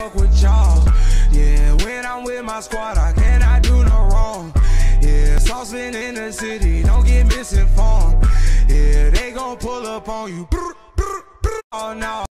fuck with y'all. Yeah, when I'm with my squad, I cannot do no wrong. Yeah, saucepan in the city, don't get misinformed. Yeah, they gon' pull up on you. Oh no.